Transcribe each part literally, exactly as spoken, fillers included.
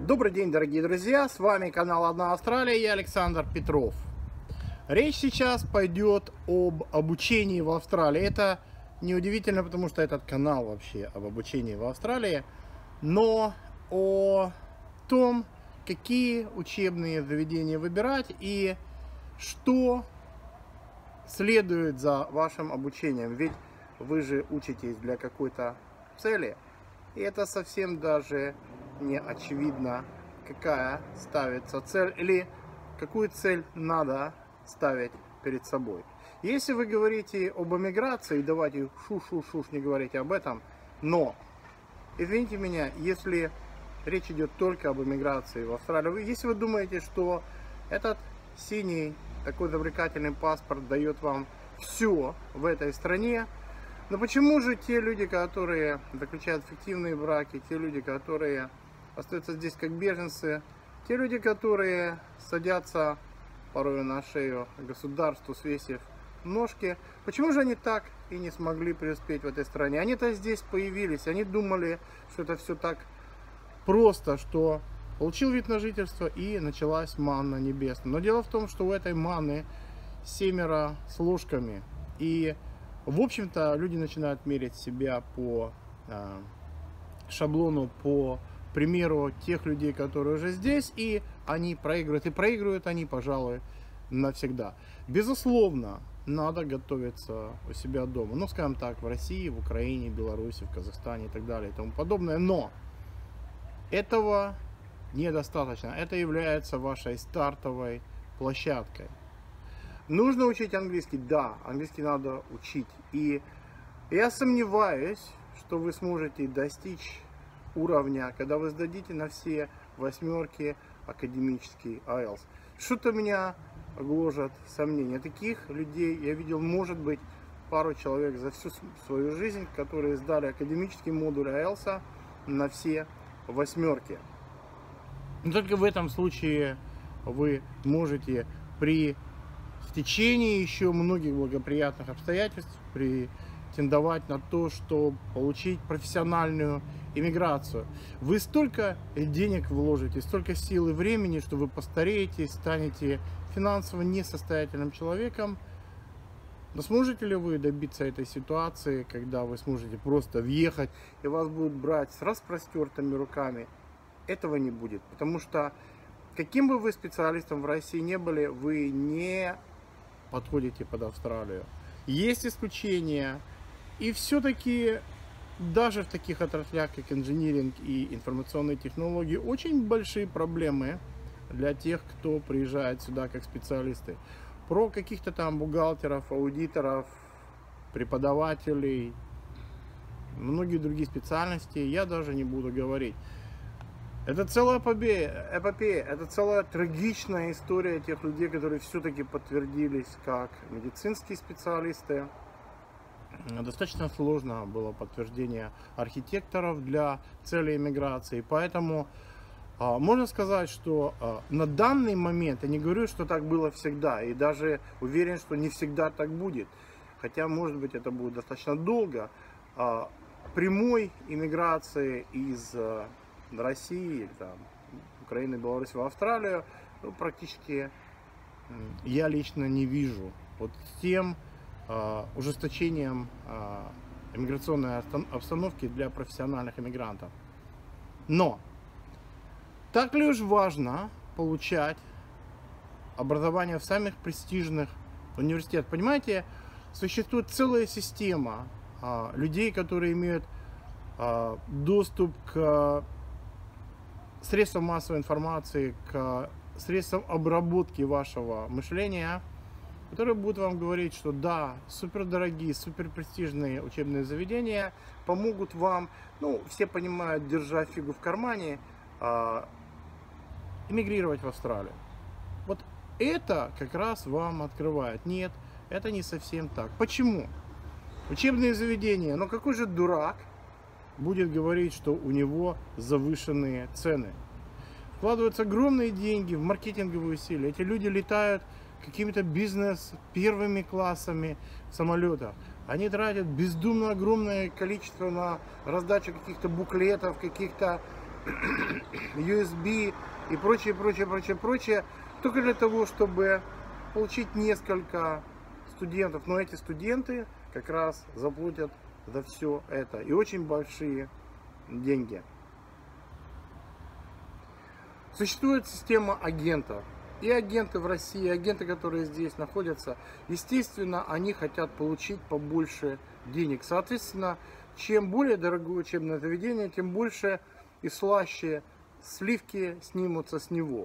Добрый день, дорогие друзья, с вами канал Одна Австралия, я Александр Петров. Речь сейчас пойдет об обучении в Австралии. Это неудивительно, потому что этот канал вообще об обучении в Австралии, но о том, какие учебные заведения выбирать и что следует за вашим обучением. Ведь вы же учитесь для какой-то цели, и это совсем даже не очевидно, какая ставится цель или какую цель надо ставить перед собой. Если вы говорите об эмиграции, давайте шу-шу-шуш не говорите об этом, но, извините меня, если речь идет только об эмиграции в Австралию, если вы думаете, что этот синий такой завлекательный паспорт дает вам все в этой стране, но почему же те люди, которые заключают фиктивные браки, те люди, которые остаются здесь как беженцы, те люди, которые садятся порой на шею государству, свесив ножки, почему же они так и не смогли преуспеть в этой стране? Они-то здесь появились, они думали, что это все так просто, что получил вид на жительство и началась манна небесная. Но дело в том, что у этой манны семеро с ложками, и в общем-то люди начинают мерить себя по э, шаблону, по примеру тех людей, которые уже здесь, и они проигрывают, и проигрывают они, пожалуй, навсегда. Безусловно, надо готовиться у себя дома, ну, скажем так, в России, в Украине, Беларуси, в Казахстане и так далее и тому подобное, но этого недостаточно, это является вашей стартовой площадкой. Нужно учить английский, да, английский надо учить, и я сомневаюсь, что вы сможете достичь уровня, когда вы сдадите на все восьмерки академический ай эл ти эс. Что-то меня гложет сомнения. Таких людей я видел, может быть, пару человек за всю свою жизнь, которые сдали академический модуль ай эл ти эс на все восьмерки. Но только в этом случае вы можете при стечении еще многих благоприятных обстоятельств претендовать на то, что получить профессиональную иммиграцию. Вы столько денег вложите, столько сил и времени, что вы постареете, станете финансово несостоятельным человеком. Но сможете ли вы добиться этой ситуации, когда вы сможете просто въехать и вас будут брать с распростертыми руками? Этого не будет, потому что каким бы вы специалистом в России не были, вы не подходите под Австралию. Есть исключения, и все-таки даже в таких отраслях, как инжиниринг и информационные технологии, очень большие проблемы для тех, кто приезжает сюда как специалисты. Про каких-то там бухгалтеров, аудиторов, преподавателей, многие другие специальности я даже не буду говорить. Это целая эпопея, эпопея, это целая трагичная история тех людей, которые все-таки подтвердились как медицинские специалисты. Достаточно сложно было подтверждение архитекторов для цели иммиграции, поэтому а, можно сказать, что а, на данный момент, я не говорю, что так было всегда, и даже уверен, что не всегда так будет, хотя, может быть, это будет достаточно долго, а, прямой иммиграции из а, России, там, Украины, Беларуси в Австралию, ну, практически я лично не вижу. Вот тем ужесточением иммиграционной обстановки для профессиональных иммигрантов. Но так ли уж важно получать образование в самых престижных университетах? Понимаете, существует целая система людей, которые имеют доступ к средствам массовой информации, к средствам обработки вашего мышления, которые будут вам говорить, что да, супердорогие, суперпрестижные учебные заведения помогут вам, ну, все понимают, держа фигу в кармане, э, эмигрировать в Австралию. Вот это как раз вам открывает. Нет, это не совсем так. Почему? Учебные заведения, но какой же дурак будет говорить, что у него завышенные цены? Вкладываются огромные деньги в маркетинговые усилия. Эти люди летают какими-то бизнес первыми классами самолетов. Они тратят бездумно огромное количество на раздачу каких-то буклетов, каких-то ю эс би и прочее, прочее, прочее, прочее, только для того, чтобы получить несколько студентов. Но эти студенты как раз заплатят за все это. И очень большие деньги. Существует система агентов. И агенты в России, и агенты, которые здесь находятся, естественно, они хотят получить побольше денег. Соответственно, чем более дорогое учебное заведение, тем больше и слаще сливки снимутся с него.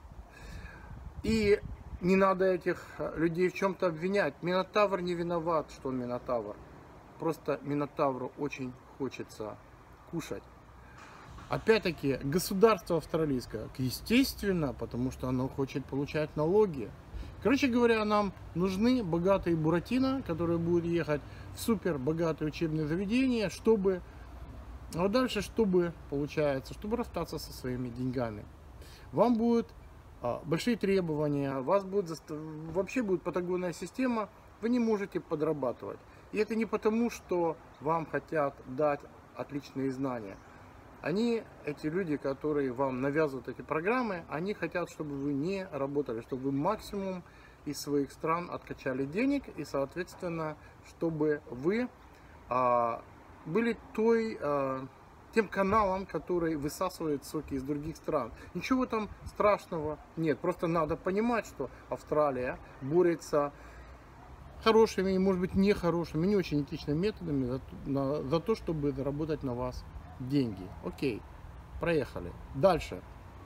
И не надо этих людей в чем-то обвинять. Минотавр не виноват, что он Минотавр. Просто Минотавру очень хочется кушать. Опять-таки, государство австралийское, естественно, потому что оно хочет получать налоги. Короче говоря, нам нужны богатые буратино, которые будут ехать в супер богатые учебные заведения, чтобы, а дальше, чтобы, получается, чтобы расстаться со своими деньгами. Вам будут а, большие требования, вас будет, вообще будет патагонная система, вы не можете подрабатывать. И это не потому, что вам хотят дать отличные знания. Они, эти люди, которые вам навязывают эти программы, они хотят, чтобы вы не работали, чтобы вы максимум из своих стран откачали денег и, соответственно, чтобы вы а, были той, а, тем каналом, который высасывает соки из других стран. Ничего там страшного нет, просто надо понимать, что Австралия борется хорошими и, может быть, нехорошими, не очень этичными методами за, на, за то, чтобы заработать на вас деньги. Окей, проехали. Дальше.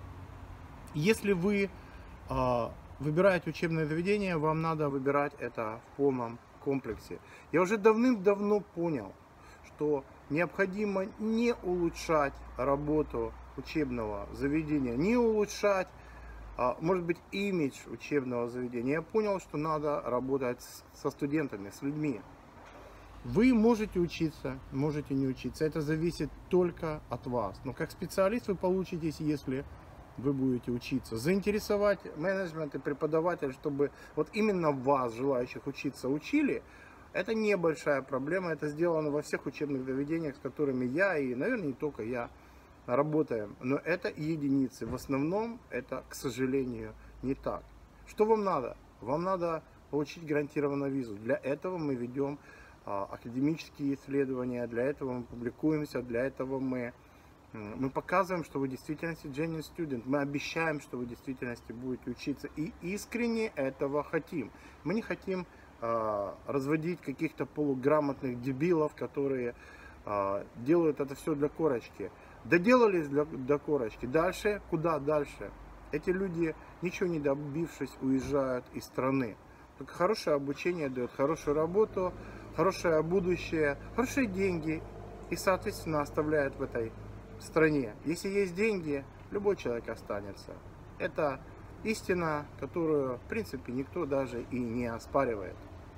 Если вы э, выбираете учебное заведение, вам надо выбирать это в полном комплексе. Я уже давным-давно понял, что необходимо не улучшать работу учебного заведения, не улучшать, э, может быть, имидж учебного заведения. Я понял, что надо работать с, со студентами, с людьми. Вы можете учиться, можете не учиться. Это зависит только от вас. Но как специалист вы получитесь, если вы будете учиться. Заинтересовать менеджмент и преподаватель, чтобы вот именно вас, желающих учиться, учили, это небольшая проблема. Это сделано во всех учебных заведениях, с которыми я и, наверное, не только я работаем. Но это единицы. В основном это, к сожалению, не так. Что вам надо? Вам надо получить гарантированную визу. Для этого мы ведем академические исследования, для этого мы публикуемся, для этого мы, мы показываем, что вы в действительности genuine student, мы обещаем, что вы в действительности будете учиться и искренне этого хотим. Мы не хотим а, разводить каких-то полуграмотных дебилов, которые а, делают это все для корочки. Доделались для, для корочки, дальше, куда дальше? Эти люди, ничего не добившись, уезжают из страны. Только хорошее обучение дает хорошую работу, хорошее будущее, хорошие деньги и, соответственно, оставляют в этой стране. Если есть деньги, любой человек останется. Это истина, которую, в принципе, никто даже и не оспаривает.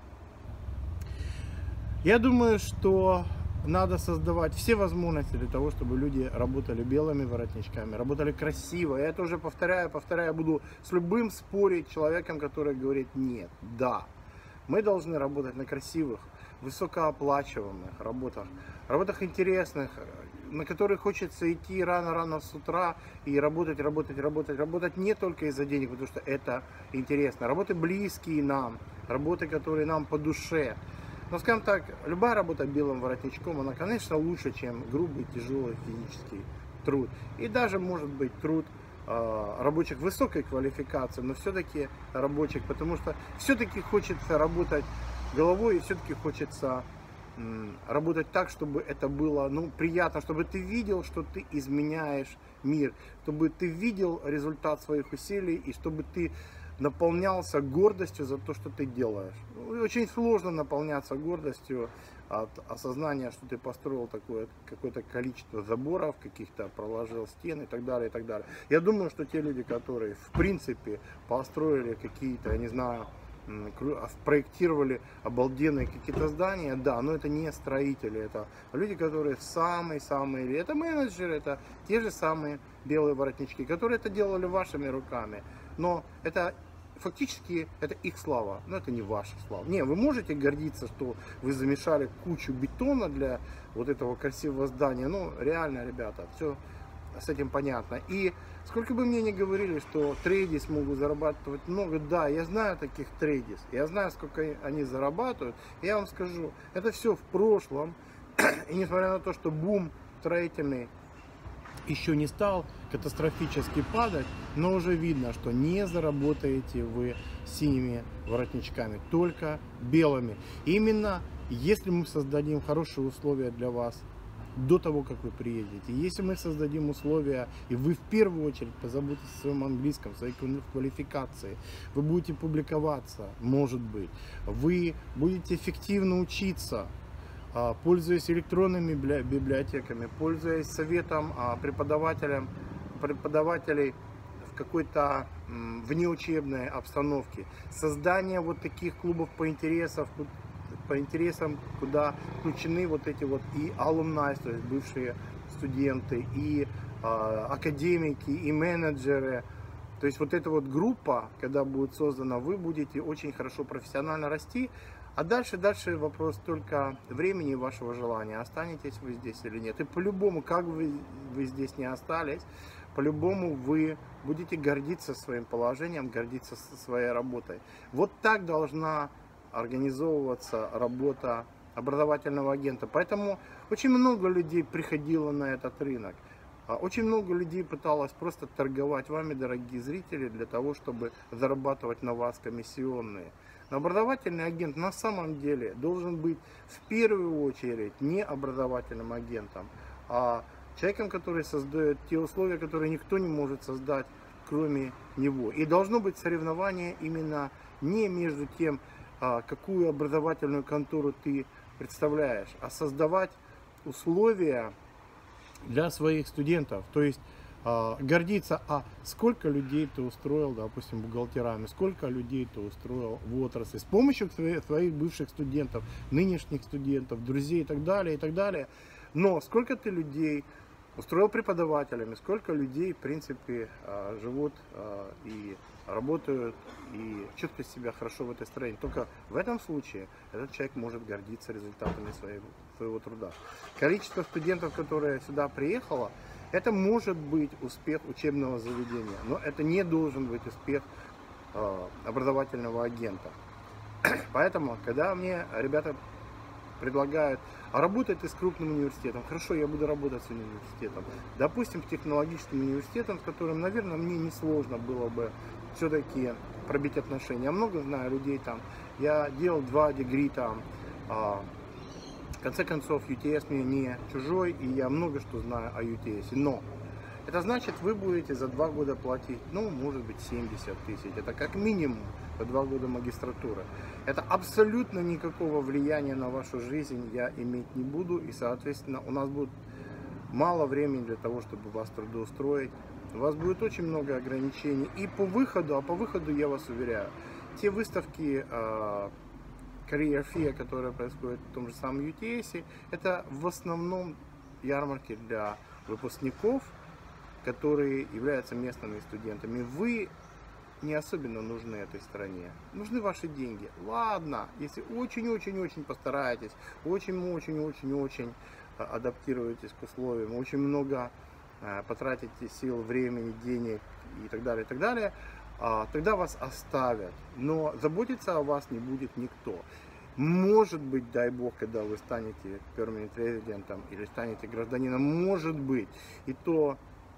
Я думаю, что надо создавать все возможности для того, чтобы люди работали белыми воротничками, работали красиво. Я это уже повторяю, повторяю, буду с любым спорить человеком, который говорит нет. Да, мы должны работать на красивых, высокооплачиваемых работах, работах интересных, на которые хочется идти рано-рано с утра и работать, работать, работать, работать не только из-за денег, потому что это интересно. Работы близкие нам, работы, которые нам по душе. Но, скажем так, любая работа белым воротничком, она, конечно, лучше, чем грубый, тяжелый физический труд. И даже, может быть, труд э, рабочих высокой квалификации, но все-таки рабочих, потому что все-таки хочется работать головой, и все-таки хочется м, работать так, чтобы это было, ну, приятно, чтобы ты видел, что ты изменяешь мир, чтобы ты видел результат своих усилий, и чтобы ты наполнялся гордостью за то, что ты делаешь. Очень сложно наполняться гордостью от осознания, что ты построил такое какое-то количество заборов, каких-то проложил стены и так далее, и так далее. Я думаю, что те люди, которые в принципе построили какие-то, я не знаю, проектировали обалденные какие-то здания, да, но это не строители, это люди, которые самые-самые, это менеджеры, это те же самые белые воротнички, которые это делали вашими руками, но это фактически это их слава, но это не ваша слава. Не, вы можете гордиться, что вы замешали кучу бетона для вот этого красивого здания, но реально, ребята, все с этим понятно. И сколько бы мне ни говорили, что трейдис могут зарабатывать много, да, я знаю таких трейдис, я знаю, сколько они зарабатывают, я вам скажу, это все в прошлом. И несмотря на то, что бум строительный еще не стал катастрофически падать, но уже видно, что не заработаете вы синими воротничками, только белыми. Именно если мы создадим хорошие условия для вас до того, как вы приедете, если мы создадим условия, и вы в первую очередь позаботитесь о своем английском, своей квалификации, вы будете публиковаться, может быть, вы будете эффективно учиться, пользуясь электронными библиотеками, пользуясь советом преподавателям, преподавателей в какой-то внеучебной обстановке, создание вот таких клубов по интересам, по интересам, куда включены вот эти вот и алумни, то есть бывшие студенты, и э, академики, и менеджеры. То есть вот эта вот группа, когда будет создана, вы будете очень хорошо профессионально расти. А дальше, дальше вопрос только времени и вашего желания, останетесь вы здесь или нет. И по-любому, как вы, вы здесь не остались, по-любому вы будете гордиться своим положением, гордиться своей работой. Вот так должна организовываться работа образовательного агента. Поэтому очень много людей приходило на этот рынок. Очень много людей пыталось просто торговать вами, дорогие зрители, для того, чтобы зарабатывать на вас комиссионные. Но образовательный агент на самом деле должен быть в первую очередь не образовательным агентом, а человеком, который создает те условия, которые никто не может создать, кроме него. И должно быть соревнование именно не между тем, какую образовательную контору ты представляешь, а создавать условия для своих студентов. То есть э, гордиться, а сколько людей ты устроил, допустим, бухгалтерами, сколько людей ты устроил в отрасли с помощью своих, своих бывших студентов, нынешних студентов, друзей и так далее, и так далее. Но сколько ты людей устроил преподавателями, сколько людей, в принципе, э, живут э, и работают и чувствуют себя хорошо в этой стране. Только в этом случае этот человек может гордиться результатами своего, своего труда. Количество студентов, которые сюда приехало, это может быть успех учебного заведения, но это не должен быть успех э, образовательного агента. Поэтому, когда мне ребята предлагают, а работать ты с крупным университетом, хорошо, я буду работать с университетом, допустим, с технологическим университетом, с которым, наверное, мне несложно было бы все-таки пробить отношения. Я много знаю людей там, я делал два дегри там, а, в конце концов, ю ти эс мне не чужой, и я много что знаю о ю ти эс, но это значит, вы будете за два года платить, ну, может быть, семьдесят тысяч, это как минимум по два года магистратуры. Это абсолютно никакого влияния на вашу жизнь я иметь не буду, и, соответственно, у нас будет мало времени для того, чтобы вас трудоустроить. У вас будет очень много ограничений и по выходу, а по выходу я вас уверяю, те выставки э, Career Fair, которые происходят в том же самом ю ти эс, это в основном ярмарки для выпускников, которые являются местными студентами. Вы не особенно нужны этой стране. Нужны ваши деньги. Ладно, если очень-очень-очень постараетесь, очень-очень-очень-очень адаптируетесь к условиям, очень много потратите сил, времени, денег и так далее, и так далее, тогда вас оставят. Но заботиться о вас не будет никто. Может быть, дай бог, когда вы станете permanent resident или станете гражданином, может быть, и то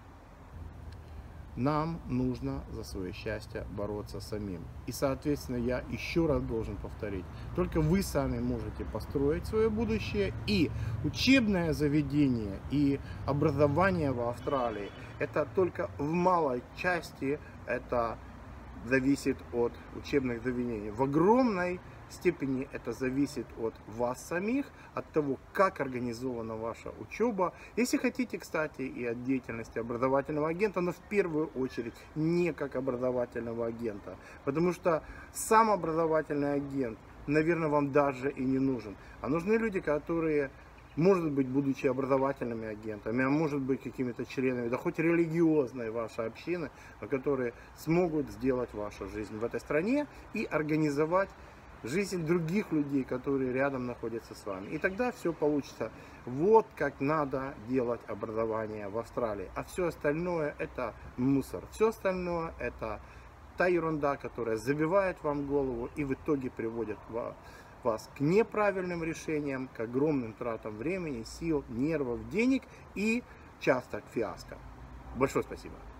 нам нужно за свое счастье бороться самим. И, соответственно, я еще раз должен повторить, только вы сами можете построить свое будущее, и учебное заведение и образование в Австралии, это только в малой части это зависит от учебных заведений. В огромной степени это зависит от вас самих, от того, как организована ваша учеба. Если хотите, кстати, и от деятельности образовательного агента, но в первую очередь не как образовательного агента. Потому что сам образовательный агент, наверное, вам даже и не нужен. А нужны люди, которые, может быть, будучи образовательными агентами, а может быть, какими-то членами, да хоть религиозной вашей общины, которые смогут сделать вашу жизнь в этой стране и организовать жизнь других людей, которые рядом находятся с вами. И тогда все получится. Вот как надо делать образование в Австралии. А все остальное это мусор. Все остальное это та ерунда, которая забивает вам голову и в итоге приводит вас к неправильным решениям, к огромным тратам времени, сил, нервов, денег и часто к фиаско. Большое спасибо.